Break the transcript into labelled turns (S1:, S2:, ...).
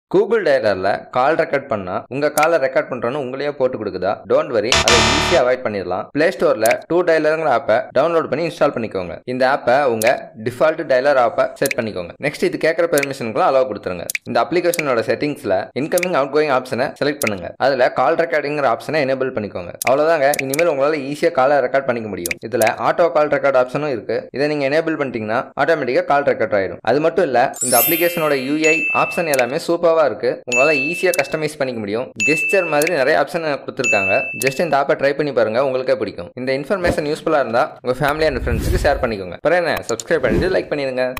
S1: Google டயலர்ல call record பண்ணா உங்க காலை ரெக்கார்ட் பண்றோன்னு உங்களையே போட்டு கொடுக்குதா? டோன்ட் வரி, அதை ஈஸியா அவாய்ட் பண்ணிடலாம். பிளே ஸ்டோர்ல டூ டயலருங்கிற ஆப்பை டவுன்லோட் பண்ணி இன்ஸ்டால் பண்ணிக்கோங்க. இந்த ஆப்பை உங்க டிஃபால்ட் டயலர் ஆப்பை செட் பண்ணிக்கோங்க. நெக்ஸ்ட் இது கேட்கற பெர்மிஷனுக்குலாம் அலோவ் கொடுத்துருங்க. இந்த அப்ளிகேஷனோட செட்டிங்ஸ்ல இன்கமிங் அவுட் கோயிங் ஆப்ஷனை செலக்ட் பண்ணுங்க. அதுல கால் ரெக்கார்டிங்கிற ஆப்ஷனை எனேபிள் பண்ணிக்கோங்க. அவ்வளவுதாங்க. இனிமேல் உங்களால ஈஸியா காலை ரெக்கார்ட் பண்ணிக்க முடியும். இதுல ஆட்டோ கால் ரெக்கார்ட் ஆப்ஷனும் இருக்கு. இதை நீங்க எனேபிள் பண்ணிட்டீங்கன்னா ஆட்டோமேட்டிக்கா கால் ரெக்கார்ட் ஆயிடும். அது மட்டும் இல்ல, இந்த அப்ளிகேஷனோட யூஐ ஆப்ஷன் எல்லாமே சூப்பரா இருக்கு. உங்களால ஈஸியா கஸ்டமைஸ் பண்ணிக்க முடியும். கெஸ்டர் மாதிரி நிறைய ஆப்ஷன் கொடுத்துருக்காங்க. ஜஸ்ட் இந்த ஆப்பை ட்ரை பண்ணி பாருங்க, உங்களுக்கே பிடிக்கும். இந்த இன்ஃபர்மேஷன் யூஸ்ஃபுல்லா இருந்தா உங்க ஃபேமிலி அண்ட் ஃப்ரெண்ட்ஸ்க்கு ஷேர் பண்ணிக்கோங்க. அப்புறம் என்ன, சப்ஸ்கிரைப் பண்ணிட்டு லைக் பண்ணிடுங்க.